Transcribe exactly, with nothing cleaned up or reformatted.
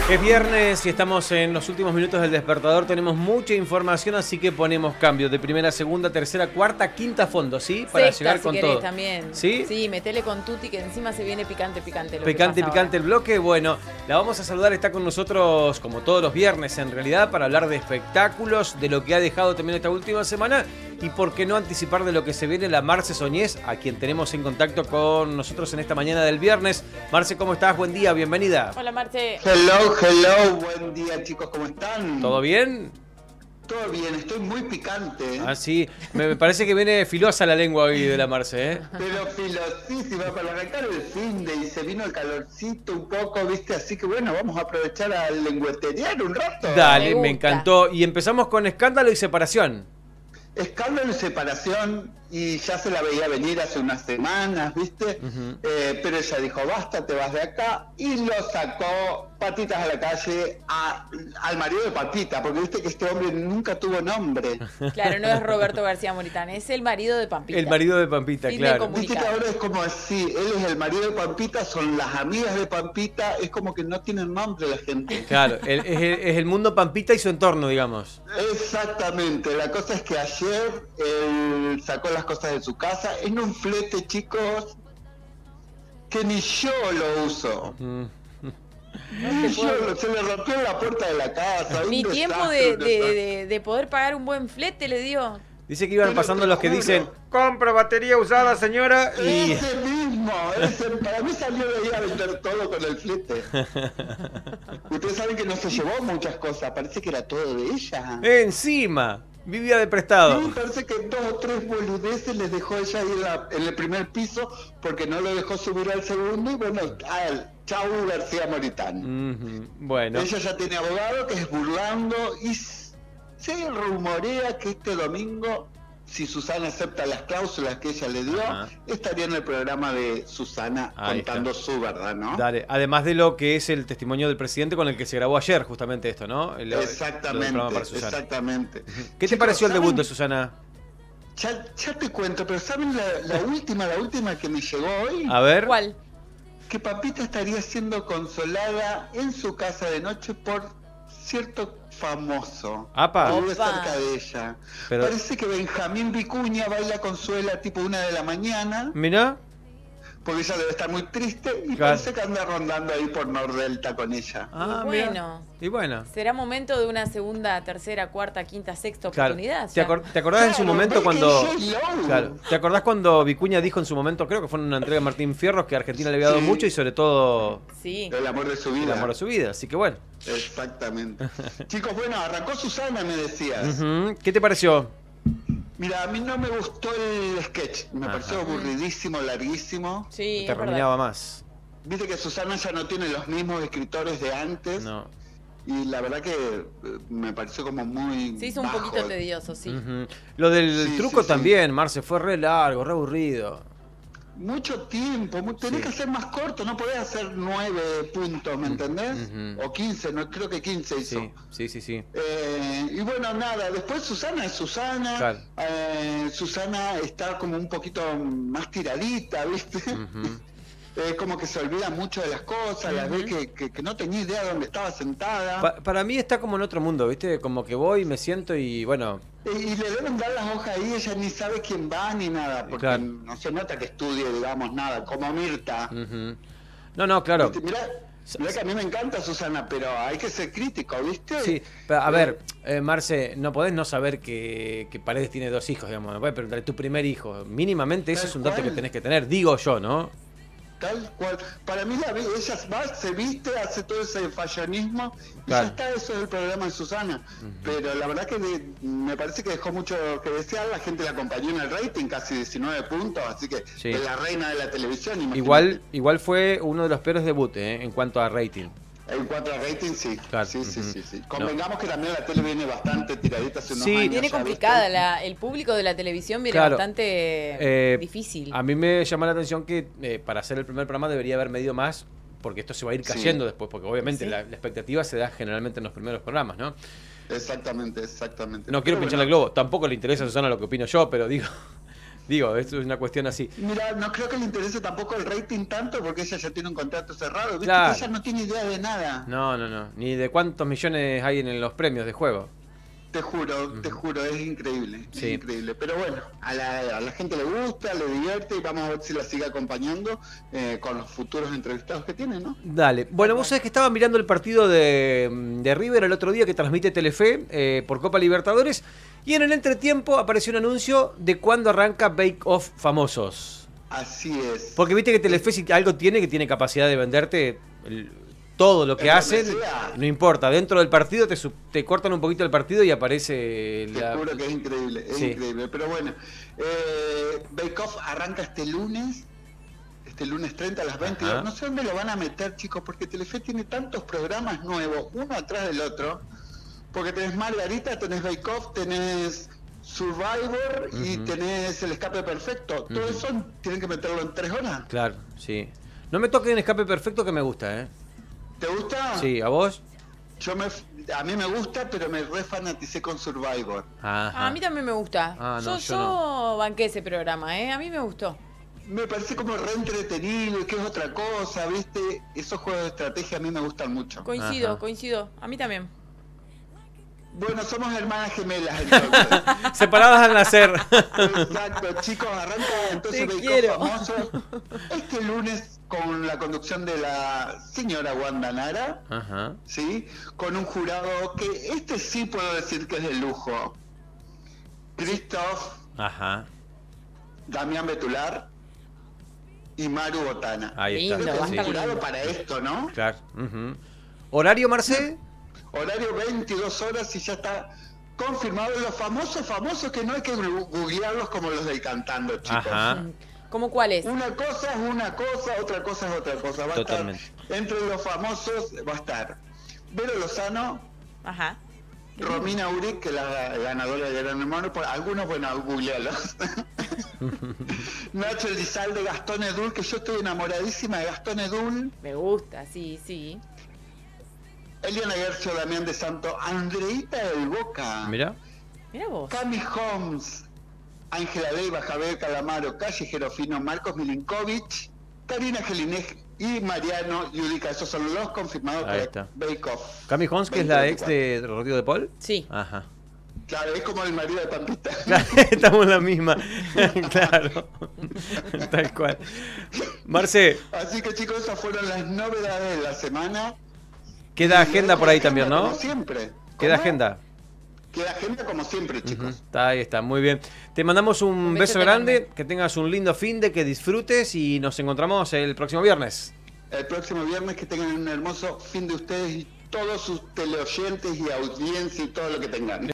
Es viernes y estamos en los últimos minutos del despertador. Tenemos mucha información, así que ponemos cambios de primera, segunda, tercera, cuarta, quinta fondo, ¿sí? Para Sexta, llegar si con querés, todo. También. ¿Sí? Sí, metele con tutti que encima se viene picante, picante. Lo Picante, que pasa picante el ahora. bloque. Bueno, la vamos a saludar. Está con nosotros, como todos los viernes en realidad, para hablar de espectáculos, de lo que ha dejado también esta última semana y por qué no anticipar de lo que se viene, la Marce Soñés, a quien tenemos en contacto con nosotros en esta mañana del viernes. Marce, ¿cómo estás? Buen día, bienvenida. Hola, Marce. Hello, hello, buen día chicos, ¿cómo están? ¿Todo bien? Todo bien, estoy muy picante, Ah, sí. Me, me parece que viene filosa la lengua hoy de la Marce, ¿eh? pero filosísima para arrancar el fin de y se vino el calorcito un poco, viste, así que bueno, vamos a aprovechar a lengüetear un rato. Dale, Me me, gusta. encantó. Y empezamos con escándalo y separación. Escándalo y separación, y ya se la veía venir hace unas semanas, ¿viste? Ujú. Eh, pero ella dijo, basta, te vas de acá, y lo sacó patitas a la calle a- al marido de Pampita, porque viste que este hombre nunca tuvo nombre. Claro, no es Roberto García Moritán, es el marido de Pampita. El marido de Pampita, Fin de claro. comunicación. Viste que ahora es como así, él es el marido de Pampita, son las amigas de Pampita, es como que no tienen nombre la gente. Claro, el- es, el, es el mundo Pampita y su entorno, digamos. Exactamente, la cosa es que ayer él sacó las cosas de su casa en un flete, chicos, que ni yo lo uso. Mm. Ni yo lo- se le rompió la puerta de la casa. un Ni tiempo desastre, de, un de, desastre. de- de poder pagar un buen flete le dio. Dice que iban Pero pasando te los que juro. dicen, compra batería usada, señora, y... Ese mismo, ese, para mí salió de ahí a vender todo con el flete. Ustedes saben que no se llevó muchas cosas, parece que era todo de ella. Encima, vivía de prestado. Sí, parece que dos o tres boludeces les dejó ella ahí en, la- en el primer piso porque no lo dejó subir al segundo y bueno, al chau García Moritán. Ujú, bueno, Ella ya tiene abogado que es Burlando y s- se rumorea que este domingo, si Susana acepta las cláusulas que ella le dio, Ajá. estaría en el programa de Susana Ahí contando está. su verdad, ¿no? dale. Además de lo que es el testimonio del presidente con el que se grabó ayer, justamente esto, ¿no? El- lo del Exactamente, programa para Susana. exactamente. ¿Qué te Chicos, pareció el ¿saben? debut de Susana? Ya, ya te cuento, pero ¿saben la, la última, la última que me llegó hoy? A ver. ¿Cuál? Que Pampita estaría siendo consolada en su casa de noche por cierto famoso Apa. que vive Opa. cerca de ella. Pero- Parece que Benjamín Vicuña baila consuela tipo una de la mañana, Mirá. porque ella debe estar muy triste y Claro. parece que anda rondando ahí por Nordelta con ella. Ah, Y mirá. bueno. Y bueno. ¿Será momento de una segunda, tercera, cuarta, quinta, sexta Claro. oportunidad? ¿Te, Ya. acor- te acordás en su Claro, momento ve que cuando... es J-Lo. Claro. ¿Te acordás cuando Vicuña dijo en su momento, creo que fue en una entrega de Martín Fierros, que a Argentina le había dado Sí. mucho y sobre todo Sí. El amor de su el vida. amor a su vida? Así que bueno. Exactamente. Chicos, bueno, arrancó Susana, me decías. Ujú. ¿Qué te pareció? Mira, a mí no me gustó el sketch, me Ajá. pareció aburridísimo, larguísimo. Sí, Te es verdad. terminaba más. Viste que Susana ya no tiene los mismos escritores de antes No. y la verdad que eh, me pareció como muy Se hizo un bajo. poquito tedioso, sí. Ujú. Lo del Sí, truco sí, sí. también, Marce, fue re largo, re aburrido. Mucho tiempo, mu- tenés Sí. que hacer más corto, no podés hacer nueve puntos, ¿me entendés? ujú. O quince, no, creo que quince hizo. Sí, sí, sí, sí. Eh, y bueno, nada, después Susana es Susana. Claro. Eh, Susana está como un poquito más tiradita, ¿viste? Ujú. Es como que se olvida mucho de las cosas, las ve que, que, que no tenía idea de dónde estaba sentada. Pa- para mí está como en otro mundo, ¿viste? Como que voy, me siento y bueno, Y, y le deben dar las hojas ahí, ella ni sabe quién va ni nada, porque Claro. no se nota que estudie, digamos, nada, como Mirta. ujú. No, no, claro. Viste, Mirá, mirá que a mí me encanta Susana, pero hay que ser crítico, ¿viste? Sí, pero a ver, eh, Marce, no podés no saber que, que Paredes tiene dos hijos, digamos. Me puedes preguntar, tu primer hijo. Mínimamente eso Tal es un dato cual. que tenés que tener, digo yo, ¿no? Tal cual. Para mí la, ella va, se viste, hace todo ese fashionismo y Claro. ya está, eso es el programa de Susana. Pero la verdad que de- me parece que dejó mucho que desear, la gente la acompañó en el rating, casi diecinueve puntos, así que Sí. es la reina de la televisión. imagínate. Igual, igual fue uno de los peores debuts, ¿eh? En cuanto a rating. En cuanto a rating, sí. Claro. Sí, sí, Ujú. sí, sí. Convengamos que también la tele viene bastante tiradita hace unos Sí. años. Viene ya, complicada, ¿viste? la, el público de la televisión viene Claro. bastante Eh, difícil. A mí me llama la atención que eh, para hacer el primer programa debería haber medido más, porque esto se va a ir Sí. cayendo después, porque obviamente Sí. la, la expectativa se da generalmente en los primeros programas, ¿no? Exactamente, exactamente. No quiero Pero pincharle el bueno, globo, tampoco le interesa a Susana lo que opino yo, pero digo, Digo, esto es una cuestión así. Mira, no creo que le interese tampoco el rating tanto porque ella ya tiene un contrato cerrado. ¿Viste? Claro. Que ella no tiene idea de nada. No, no, no. Ni de cuántos millones hay en los premios de juego. Te juro, te juro, es increíble, es Sí. increíble. Pero bueno, a la, a la gente le gusta, le divierte y vamos a ver si la sigue acompañando eh, con los futuros entrevistados que tiene, ¿no? Dale. Bueno, vos sabés que estaba mirando el partido de, de River el otro día que transmite Telefe eh, por Copa Libertadores y en el entretiempo apareció un anuncio de cuándo arranca Bake Off Famosos. Así es. Porque viste que Telefe si algo tiene que tiene capacidad de venderte el- todo lo que Es lo hacen, que sea. no importa. Dentro del partido te, su- te cortan un poquito el partido y aparece Te la... juro que es increíble, es Sí. increíble. Pero bueno, eh, Bake Off arranca este lunes, este lunes treinta a las veinte. Ajá. No sé dónde lo van a meter, chicos, porque Telefe tiene tantos programas nuevos, uno atrás del otro. Porque tenés Margarita, tenés Bake Off, tenés Survivor y Ujú. tenés El Escape Perfecto. Todo Ujú. eso tienen que meterlo en tres horas. Claro, sí. No me toquen Escape Perfecto que me gusta, ¿eh? ¿Te gusta? Sí, ¿a vos? Yo me, a mí me gusta, pero me refanaticé con Survivor. Ajá. A mí también me gusta. Ah, no, yo yo yo no. banqué ese programa, ¿eh? A mí me gustó. Me parece como re entretenido, que es otra cosa, ¿viste? Esos juegos de estrategia a mí me gustan mucho. Coincido, Ajá. coincido. A mí también. Bueno, somos hermanas gemelas entonces. Separadas al nacer. Exacto, chicos, arranca entonces Te Bake Off quiero. Famosos este lunes con la conducción de la señora Wanda Nara, Ajá. ¿sí? Con un jurado que este sí puedo decir que es de lujo. Christoph, Ajá. Damián Betular y Maru Botana. Ahí está. Lindo, Creo que va a es sí. un estar jurado lindo. para esto, ¿no? Claro. Ujú. ¿Horario, Marce? Horario veintidós horas y ya está confirmado. Los famosos famosos que no hay que gu- googlearlos como los del cantando, chicos. Ajá. ¿Cómo cuál es? Una cosa es una cosa, otra cosa es otra cosa. Va Totalmente. a estar entre los famosos, va a estar Vero Lozano, Ajá. Romina Uric, que es la ganadora de Gran Hermano, por algunos, bueno, googlealos. Nacho Elizalde, Gastón Edul, que yo estoy enamoradísima de Gastón Edul. Me gusta, sí, sí. Eliana Gercio, Damián de Santo, Andreita del Boca. Mira. Mira vos. Cami Holmes, Ángela Leiva, Javier Calamaro, Callejero Fino, Marcos Milinkovic, Karina Gelinej y Mariano Yudica. Esos son los confirmados Ahí para está. Bake Off. Cami Holmes, que es la ex de Rodrigo de Paul. Sí. Ajá. Claro, es como el marido de Pampita. Estamos en la misma. Claro. Tal cual. Marce, Así que chicos, esas fueron las novedades de la semana. queda Y agenda dejo por la ahí también, agenda ¿no? Como siempre. Queda ¿Cómo? agenda. Queda agenda como siempre, Ujú. chicos. Está, ahí está, muy bien. Te mandamos un, Un beso besote grande, enorme. que tengas un lindo fin de, que disfrutes y nos encontramos el próximo viernes. El próximo viernes que tengan un hermoso fin de ustedes y todos sus teleoyentes y audiencia y todo lo que tengan.